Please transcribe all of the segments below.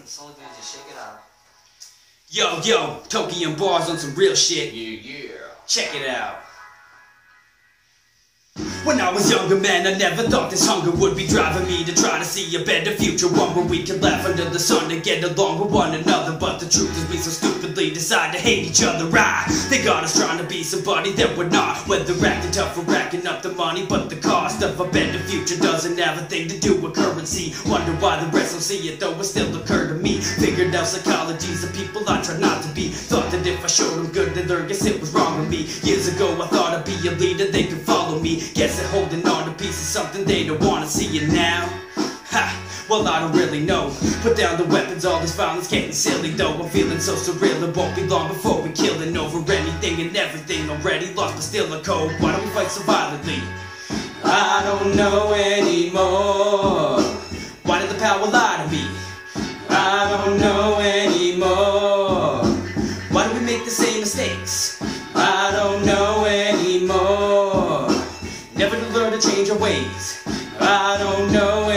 So dude, just shake it out. Yo, Tokyo bars on some real shit. Yeah. Check it out. When I was younger, man, I never thought this hunger would be driving me to try to see a better future, one where we could laugh under the sun and get along with one another. But the truth is we so stupidly decide to hate each other. They got us trying to be somebody that we're not, whether acting tough or racking up the money. But the cost of a better future doesn't have a thing to do with currency. Wonder why the rest don't see it, though it still occurred to me. Figured out psychologies of people I try not to be. Thought that if I showed them good, then learn, guess it was wrong with me. Years ago I thought I'd be a leader, they could follow me. Guess that holding on to peace is something they don't want to see it now. Ha, well I don't really know. Put down the weapons, all this violence getting silly though. I'm feeling so surreal, it won't be long before we killing over anything and everything. Already lost but still a code, why don't we fight so violently? I don't know anymore. Why did the power lie to me? I don't know anymore. Why do we make the same mistakes? I don't know anymore. Never to learn to change our ways. I don't know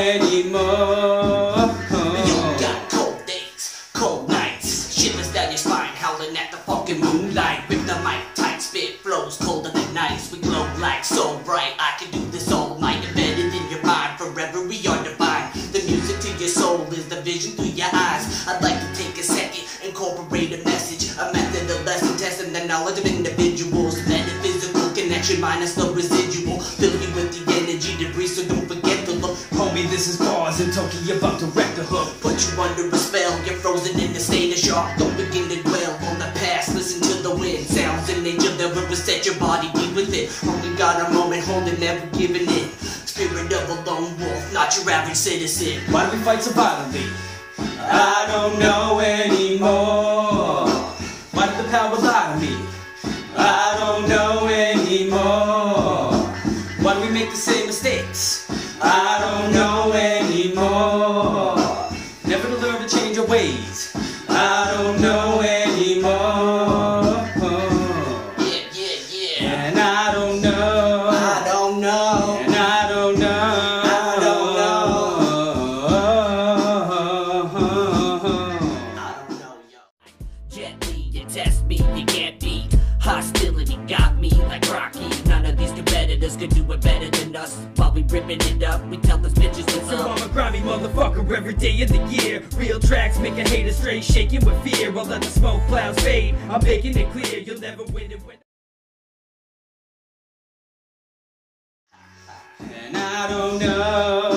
anymore. You got cold days, cold nights, shivers down your spine, howling at the fucking moonlight. Rip the mic tight, spit flows colder than ice. We glow like so bright, I can do this all night. Embedded in your mind, forever we are divine. The music to your soul is the vision through your eyes. I'd like to take a second, incorporate a message, a method of lesson testing the knowledge of individuals. Metaphysical connection minus the residual. Fill you with the energy debris, so don't forget to look. Homie, this is bars and Tokyo about to wreck the hook. Put you under a spell, you're frozen in a state of shock. Don't begin to dwell on the past, listen to the wind. Sounds in nature that will reset your body, be with it. Only got a moment, holding, never giving in. Spirit of a lone wolf, not your average citizen. Why do we fight so violently? I don't know anymore. Why did the power lie to me? I don't know anymore. Why do we make the same mistakes? I don't know anymore. Never to learn to change our ways. I don't know anymore. Yeah. And I don't know. I don't know. And I don't know. I don't know, yo. Gently, you test me, you can't be. Hostility got me like Rocky. None of these competitors could do it better than us. While we ripping it up, we tell those bitches what's So up. I'm a grimy motherfucker every day of the year. Real tracks make a hater straight shaking with fear. I'll let the smoke clouds fade, I'm making it clear you'll never win it when and I don't know.